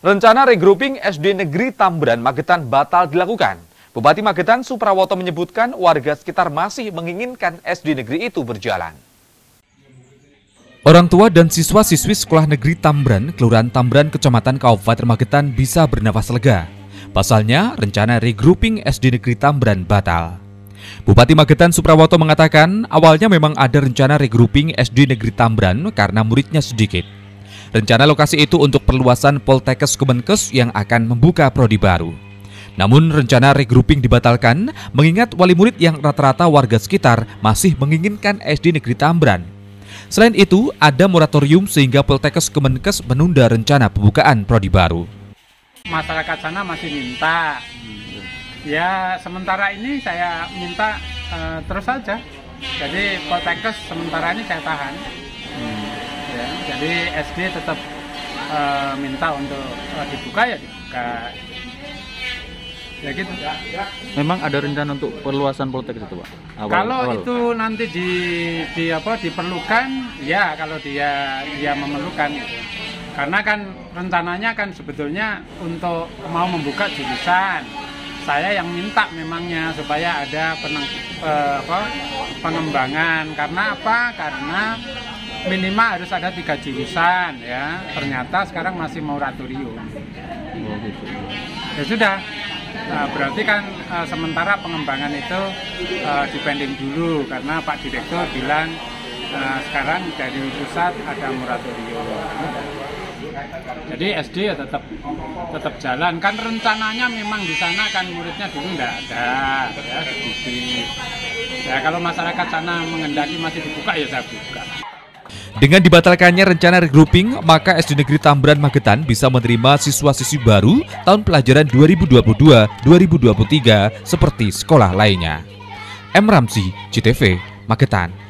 Rencana regrouping SD Negeri Tambran, Magetan batal dilakukan. Bupati Magetan Suprawoto menyebutkan warga sekitar masih menginginkan SD negeri itu berjalan. Orang tua dan siswa-siswi Sekolah Negeri Tambran, Kelurahan Tambran, Kecamatan Kabupaten Magetan bisa bernafas lega. Pasalnya, rencana regrouping SD Negeri Tambran batal. Bupati Magetan Suprawoto mengatakan awalnya memang ada rencana regrouping SD Negeri Tambran karena muridnya sedikit. Rencana lokasi itu untuk perluasan Poltekkes Kemenkes yang akan membuka prodi baru. Namun rencana regrouping dibatalkan mengingat wali murid yang rata-rata warga sekitar masih menginginkan SD Negeri Tambran. Selain itu, ada moratorium sehingga Poltekkes Kemenkes menunda rencana pembukaan prodi baru. Masyarakat sana masih minta. Ya, sementara ini saya minta terus saja. Jadi Poltekkes sementara ini saya tahan. Ya, jadi SD tetap minta untuk dibuka ya dibuka. Ya gitu. Memang ada rencana untuk perluasan Poltekkes itu, Pak? Awal. Itu nanti diperlukan, ya kalau dia memerlukan gitu. Karena kan rencananya kan sebetulnya untuk mau membuka jurusan. Saya yang minta memangnya supaya ada pengembangan. Karena apa? Karena minimal harus ada 3 jurusan ya. Ternyata sekarang masih moratorium. Oh, gitu. Ya sudah. Nah, berarti kan sementara pengembangan itu dipending dulu karena Pak Direktur bilang sekarang dari pusat ada moratorium. Jadi SD ya tetap jalan. Kan rencananya memang di sana kan muridnya dulu enggak ada ya sedikit. Ya kalau masyarakat sana menghendaki masih dibuka ya saya buka. Dengan dibatalkannya rencana regrouping, maka SD Negeri Tambran Magetan bisa menerima siswa-siswi baru tahun pelajaran 2022-2023 seperti sekolah lainnya. M. Ramzi, CTV, Magetan.